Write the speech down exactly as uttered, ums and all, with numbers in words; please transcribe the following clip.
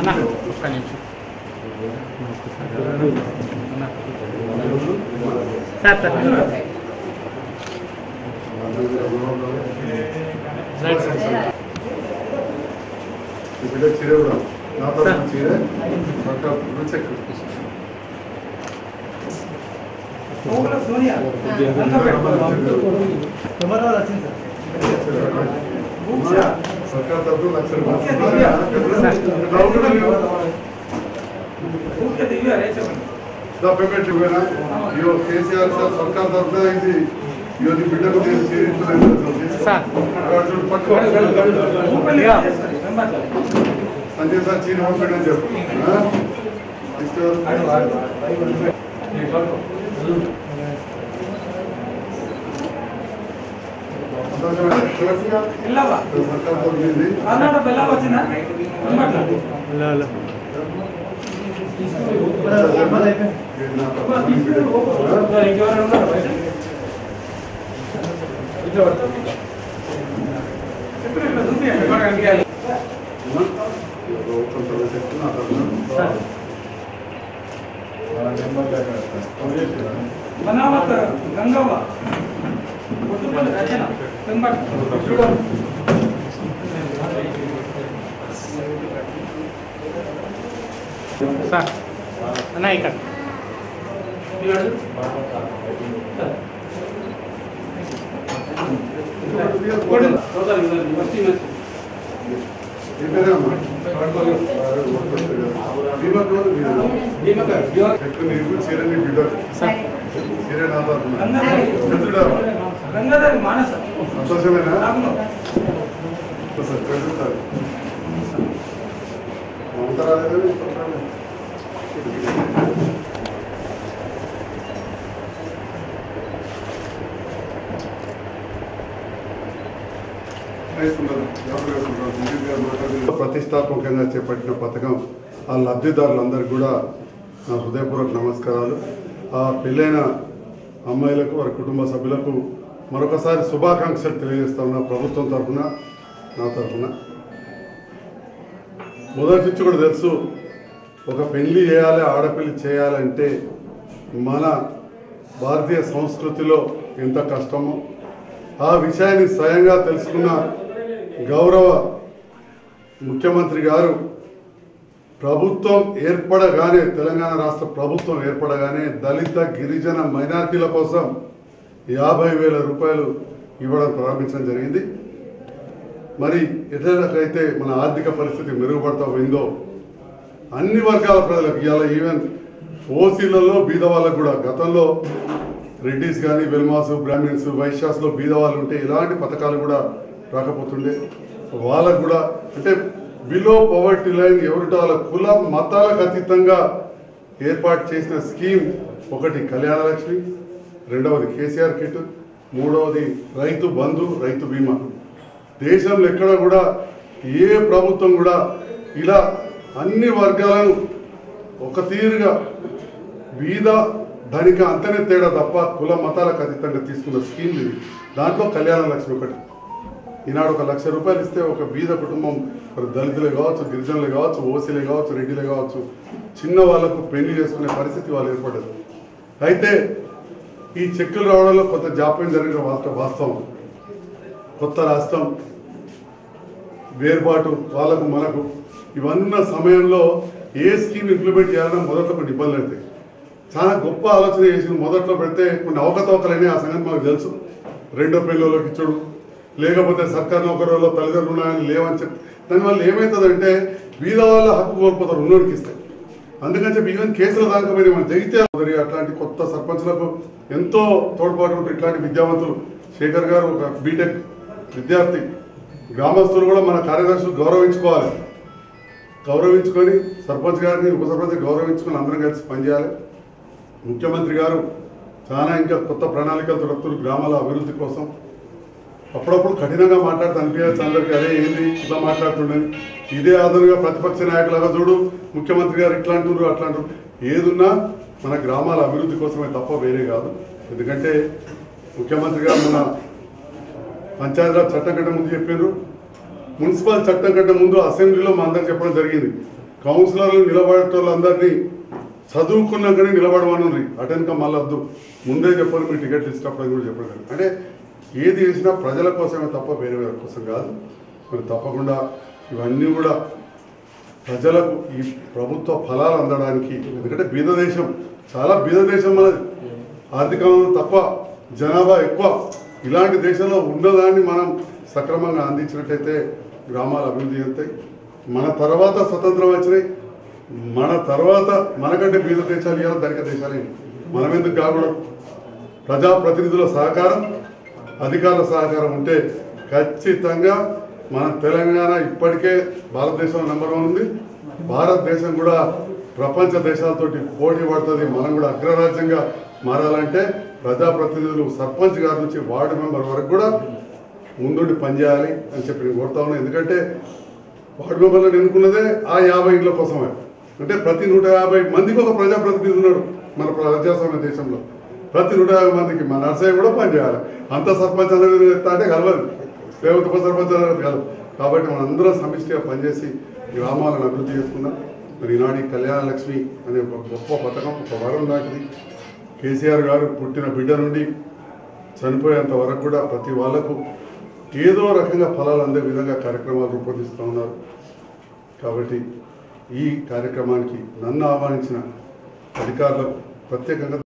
Sir sir బిడ్డ చీర కూడా నా తరఫున చీర పక్క చెక్ సోనియా सरकार तब लक्ष पेमेंट इवेना यो केसीआर सर सरकार तब ఇది योदी బిడ్డకు నేను చేయించలేదు సార్ సంజయ్ సార్ చీన పంపడం చెప్పు बनावत गंगव्वा रचना సార్ అన్న ఇక్కడ గంగాధర్ మానస సంతోషమేనా మమత రాలేదు ప్రతిష్టాత్మకంగా చేపట్టిన పథకం ఆ లబ్ధిదారులందరికీ కూడా నా హృదయపూర్వక నమస్కారాలు. ఆ పెళ్ళైన అమ్మాయిలకు వారి కుటుంబ సభ్యులకు మరొకసారి శుభాకాంక్షలు తెలియజేస్తా ఉన్నా ప్రభుత్వం తరఫున నా తరఫున. మొదటి నుంచి కూడా తెలుసు ఒక పెళ్లి చేయాలి ఆడపెళ్లి చేయాలంటే మన భారతీయ సంస్కృతిలో ఎంత కష్టమో ఆ విషయాన్ని స్వయంగా తెలుసుకున్న గౌరవ ముఖ్యమంత్రి గారు ప్రభుత్వం ఏర్పడగానే తెలంగాణ రాష్ట్ర ప్రభుత్వం ఏర్పడగానే దళిత గిరిజన మైనార్టీల కోసం యాభై వేల రూపాయలు ఇవ్వడం ప్రారంభించడం జరిగింది. మరి ఎట్లయితే మన ఆర్థిక పరిస్థితి మెరుగుపడతా పోయిందో అన్ని వర్గాల ప్రజలకు ఇవాళ ఈవెన్ ఓసీలలో బీద వాళ్ళకు కూడా గతంలో రెడ్డిస్ కానీ వెల్మాస్ బ్రాహ్మిన్స్ వైశ్యాస్లో బీద వాళ్ళు ఉంటే ఇలాంటి పథకాలు కూడా రాకపోతుండే వాళ్ళకు కూడా అంటే బిలో పవర్టీ లైన్ ఎవరిటో వాళ్ళ కుల మతాలకు అతీతంగా ఏర్పాటు చేసిన స్కీమ్ ఒకటి కళ్యాణ లక్ష్మి, రెండవది కేసీఆర్ కిట్, మూడవది రైతు బంధు రైతు బీమా. దేశంలో ఎక్కడ కూడా ఏ ప్రభుత్వం కూడా ఇలా అన్ని వర్గాలను ఒక తీరుగా బీద ధనిక అంతనే తేడా తప్ప కుల మతాలకు అతీతంగా తీసుకున్న స్కీమ్ ఇది. దాంట్లో కళ్యాణ లక్ష్మి ఒకటి. ఈనాడు ఒక లక్ష రూపాయలు ఇస్తే ఒక బీద కుటుంబం దళితులే కావచ్చు, గిరిజనులే కావచ్చు, ఓసీలే కావచ్చు, రెడ్డిలే కావచ్చు, చిన్న వాళ్ళకు పెళ్లి చేసుకునే పరిస్థితి వాళ్ళు ఏర్పడదు. అయితే ఈ చెక్కులు రావడంలో కొంత జాప్యం జరిగిన వాస్తవం. కొత్త రాష్ట్రం వేర్పాటు వాళ్ళకు మనకు ఇవన్న సమయంలో ఏ స్కీమ్ ఇంప్లిమెంట్ చేయాలన్నా మొదట్లో కొన్ని ఇబ్బందులు అవుతాయి. చాలా గొప్ప ఆలోచన చేసి మొదట్లో పెడితే కొన్ని అవకతవకలనే ఆ సంగతి మాకు తెలుసు. రెండో పెళ్ళలోకి ఇచ్చుడు, లేకపోతే సర్కారు నౌకరులో తల్లిదండ్రులు ఉన్నాయని లేవని చెప్పి దానివల్ల ఏమవుతుందంటే బీద వాళ్ళ హక్కు కోల్పోతారు ఉన్నోడికి ఇస్తే. అందుకని చెప్పి ఈవెన్ కేసుల దాకా పోయి మన జగిత్యాల అట్లాంటి కొత్త సర్పంచ్లకు ఎంతో తోడ్పాటు ఉంటుంది. ఇట్లాంటి విద్యావంతులు శేఖర్ గారు ఒక బీటెక్ విద్యార్థి, గ్రామస్తులు కూడా మన కార్యదర్శులు గౌరవించుకోవాలి. గౌరవించుకొని సర్పంచ్ గారిని ఉప సర్పంచ్ గౌరవించుకొని అందరం కలిసి పనిచేయాలి. ముఖ్యమంత్రి గారు చాలా ఇంకా కొత్త ప్రణాళికలతో వస్తున్నారు గ్రామాల అభివృద్ధి కోసం. అప్పుడప్పుడు కఠినంగా మాట్లాడుతూ అనిపించచ్చు అందరికీ, అదే ఏంది ఇలా మాట్లాడుతుండని. ఇదే ఆధారంగా ప్రతిపక్ష నాయకులాగా చూడు ముఖ్యమంత్రి గారు ఇట్లా అంటున్నారు అట్లా అంటారు. ఏదున్నా మన గ్రామాల అభివృద్ధి కోసమే తప్ప వేరే కాదు. ఎందుకంటే ముఖ్యమంత్రి గారు మన పంచాయతీరాజ్ చట్టం కంటే ముందు చెప్పారు, మున్సిపల్ చట్టం కంటే ముందు అసెంబ్లీలో మా అందరికి చెప్పడం జరిగింది. కౌన్సిలర్లు నిలబడేటోళ్ళందరినీ చదువుకున్నాకనే నిలబడమని అటెన్క మళ్ళీ వద్దు ముందే చెప్పాలి మీ టికెట్లు ఇచ్చినప్పుడు కూడా చెప్పడం అంటే ఏది చేసినా ప్రజల కోసమే తప్ప వేరే వేరే కోసం కాదు. మరి తప్పకుండా ఇవన్నీ కూడా ప్రజలకు ఈ ప్రభుత్వ ఫలాలు అందడానికి, ఎందుకంటే బీద దేశం చాలా బీద దేశం మనది, ఆర్థికంగా తక్కువ, జనాభా ఎక్కువ, ఇలాంటి దేశంలో ఉన్నదాన్ని మనం సక్రమంగా అందించినట్టయితే గ్రామాలు అభివృద్ధి చెందుతాయి. మన తర్వాత స్వతంత్రం వచ్చినాయి, మన తర్వాత మనకంటే బీద దేశాలు ఇవ్వాలి, ధనిక దేశాలు మనం ఎందుకు కాకూడదు. ప్రజాప్రతినిధుల సహకారం, అధికారుల సహకారం ఉంటే ఖచ్చితంగా మన తెలంగాణ ఇప్పటికే భారతదేశంలో నెంబర్ వన్ ఉంది. భారతదేశం కూడా ప్రపంచ దేశాలతోటి పోటీ పడుతుంది. మనం కూడా అగ్రరాజ్యంగా మారాలంటే ప్రజాప్రతినిధులు సర్పంచ్ గారి నుంచి వార్డు మెంబర్ వరకు కూడా ముందుండి పనిచేయాలి అని చెప్పి నేను కోరుతా ఉన్నాను. ఎందుకంటే వార్డు మెంబర్లను ఎన్నుకున్నదే ఆ యాభై ఇండ్ల కోసమే. అంటే ప్రతి నూట యాభై మందికి ఒక ప్రజాప్రతినిధి ఉన్నాడు మన ప్రజాస్వామ్య దేశంలో. ప్రతి నూట యాభై మందికి మన నర్సయ్య కూడా పనిచేయాలి. అంత సర్పంచ్ అనేది ఎత్తా అంటే కలవదు, లేకపోతే ఉప సర్పంచ్ అనేది కలదు. కాబట్టి మనందరం సమిష్టిగా పనిచేసి గ్రామాలను అభివృద్ధి చేసుకుందాం. మరి ఈనాడు ఈ కళ్యాణ లక్ష్మి అనే ఒక గొప్ప పథకం, ఒక వరం లాంటిది. కేసీఆర్ గారు పుట్టిన బిడ్డ నుండి చనిపోయేంత వరకు కూడా ప్రతి వాళ్లకు ఏదో రకంగా ఫలాలు అందే విధంగా కార్యక్రమాలు రూపొందిస్తూ ఉన్నారు. కాబట్టి ఈ కార్యక్రమానికి నన్ను ఆహ్వానించిన అధికారులకు ప్రత్యేకంగా